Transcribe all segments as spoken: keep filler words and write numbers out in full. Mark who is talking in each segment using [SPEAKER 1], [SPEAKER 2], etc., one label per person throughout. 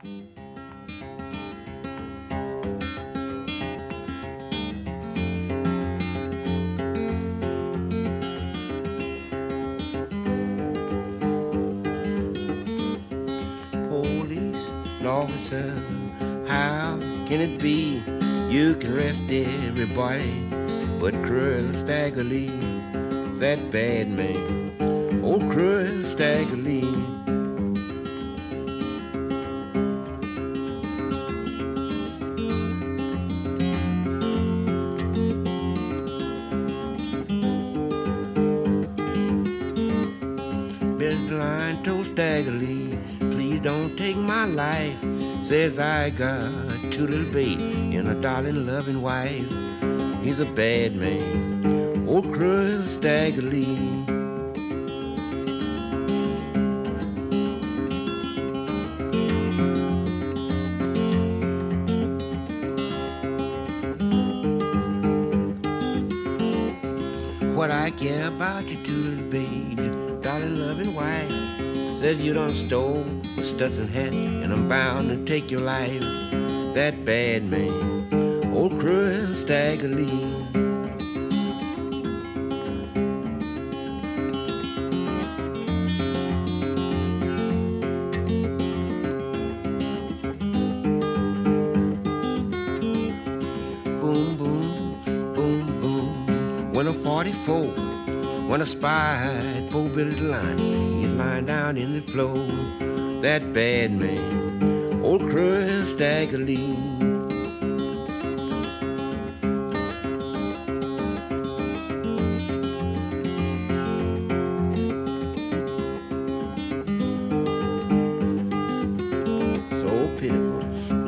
[SPEAKER 1] Police officer, how can it be you can arrest everybody but Cruel Stagger Lee, that bad man, old Cruel Stagger Lee. Mister Line told Stagger Lee, please don't take my life. Says I got two little babies and a darling loving wife. He's a bad man, old Cruel Stagger Lee. What I care about your two little babies, darling loving wife. Says you done stole my Stetson hat and I'm bound to take your life. That bad man, old Cruel Stagger Lee. Boom, boom, boom, boom. When I'm forty-four, when I spied poor Billy the Lion, he's lying down in the floor. That bad man, old Cruel Stagger Lee. So pitiful.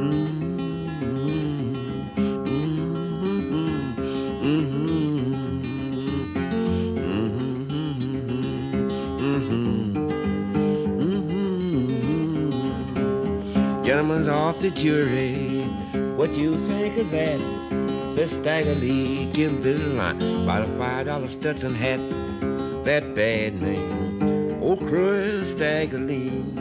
[SPEAKER 1] Gentlemen's off the jury, what you think of that? Says Stagger Lee, give Billy the Lion about a five dollar Stetson hat. That bad man, old Cruel Stagger Lee.